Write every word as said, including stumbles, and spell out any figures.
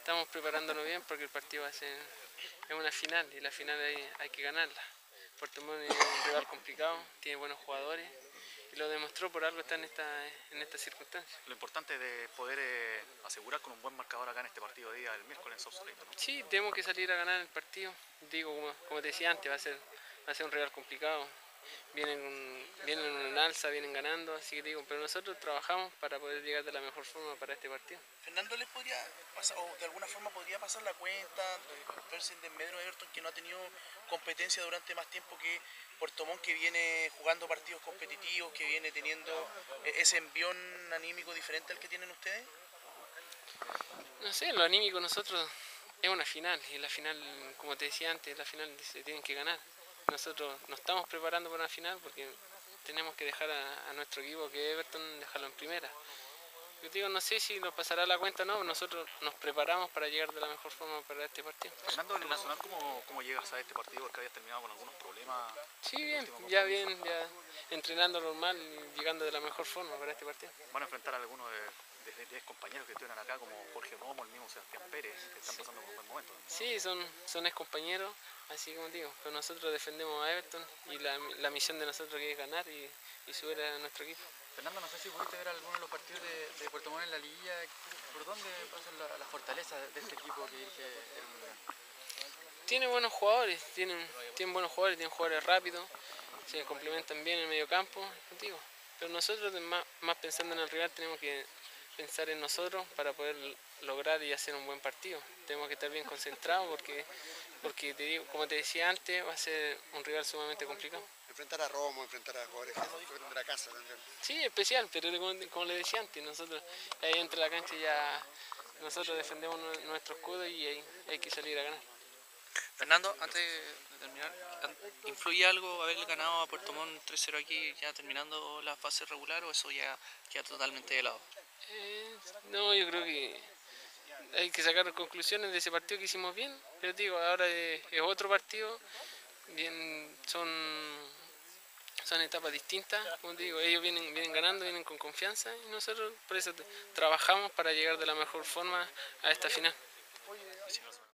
estamos preparándonos bien porque el partido va a ser, es una final y la final hay, hay que ganarla. Puerto Montt es un rival complicado, tiene buenos jugadores y lo demostró, por algo está en esta, en esta circunstancia. Lo importante es poder eh, asegurar con un buen marcador acá en este partido de día el miércoles en Sausalito, ¿no? Sí, tenemos que salir a ganar el partido. Digo, como, como te decía antes, va a ser, va a ser un rival complicado. Vienen, vienen en un alza, vienen ganando, así que digo, pero nosotros trabajamos para poder llegar de la mejor forma para este partido. Fernando, ¿les podría pasar, o de alguna forma podría pasar la cuenta, verse en desmedro de Everton, que no ha tenido competencia durante más tiempo que Puerto Montt, que viene jugando partidos competitivos, que viene teniendo ese envión anímico diferente al que tienen ustedes? No sé, lo anímico nosotros es una final y la final, como te decía antes, la final se tienen que ganar. Nosotros nos estamos preparando para una final porque tenemos que dejar a, a nuestro equipo, que es Everton, dejarlo en primera. Yo digo, no sé si nos pasará la cuenta o no, nosotros nos preparamos para llegar de la mejor forma para este partido. Fernando, en lo personal, ¿cómo, cómo llegas a este partido? Porque habías terminado con algunos problemas. Sí, bien, ya bien, ya entrenando normal y llegando de la mejor forma para este partido. Van a enfrentar a algunos de, de, de compañeros que estuvieron acá, como Jorge Romo, el mismo Sebastián Pérez, que están pasando por un buen momento, ¿no? Sí, son, son ex compañeros, así como digo, pero nosotros defendemos a Everton y la, la misión de nosotros que es ganar y, y subir a nuestro equipo. Fernando, no sé si pudiste ver alguno de los partidos de, de Puerto Montt en la liguilla. ¿Por dónde pasan las la fortalezas de este equipo que dirige el Mundial? Tiene buenos jugadores, tienen, tienen buenos jugadores, tienen jugadores rápidos, se complementan bien en el medio campo, digo. Pero nosotros, más, más pensando en el rival, tenemos que pensar en nosotros para poder lograr y hacer un buen partido. Tenemos que estar bien concentrados porque, porque te digo, como te decía antes, va a ser un rival sumamente complicado. Enfrentar a Romo, enfrentar a jugadores que de la casa también. Sí, especial, pero como, como le decía antes, nosotros ahí entre la cancha ya nosotros defendemos nuestro escudo y hay, hay que salir a ganar. Fernando, antes de terminar, ¿influye algo haberle ganado a Puerto Montt tres cero aquí ya terminando la fase regular o eso ya queda totalmente de lado? Eh, no, yo creo que hay que sacar conclusiones de ese partido que hicimos bien, pero digo, ahora es, es otro partido, bien, son, son etapas distintas, como digo, ellos vienen, vienen ganando, vienen con confianza y nosotros por eso trabajamos para llegar de la mejor forma a esta final.